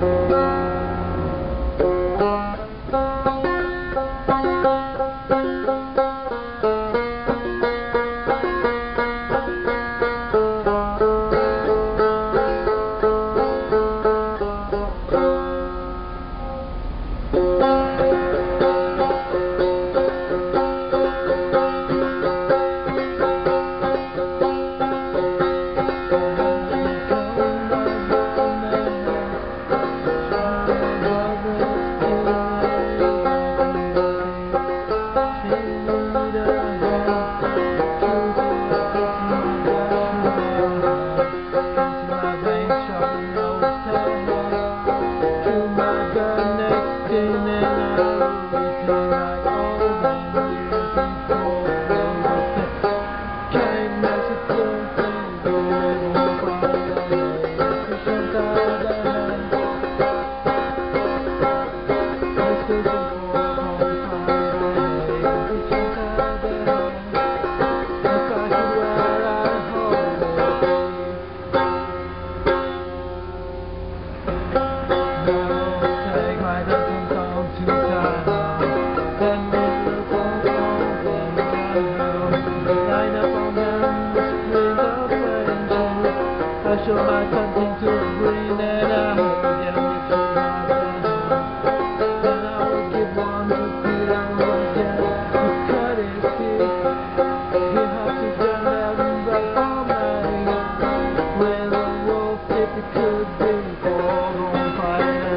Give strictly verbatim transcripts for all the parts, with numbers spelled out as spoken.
I show my something to bring that I hope again if you have it. Then I will give one to Peter once again with courtesy. You have to jump out and run all night. When the wolf, if it could be, fall on fire.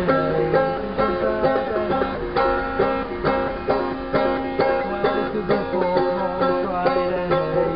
Well, it could be fall on Friday.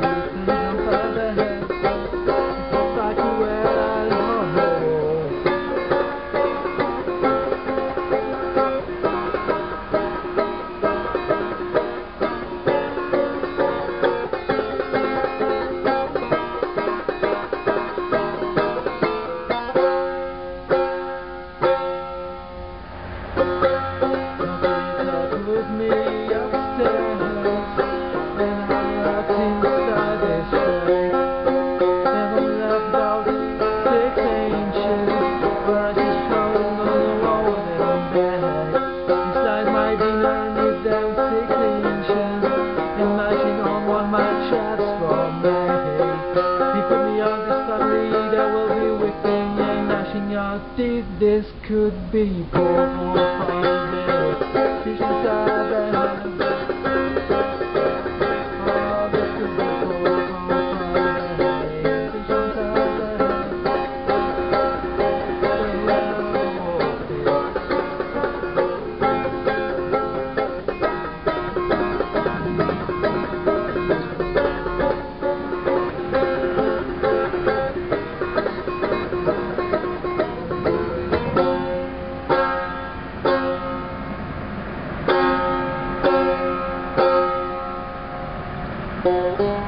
With me upstairs, and I locked inside the street. And I left about six inches, where I just hung on the wall and bed. Beside my dinner, need them six inches, and mashing on one my chaps from my head. He put me on the family that will be whipping and gnashing your teeth. This could be poor for Friday. Fish inside the house. Oh, this could be poor for Friday. Fish inside the house. Thank you.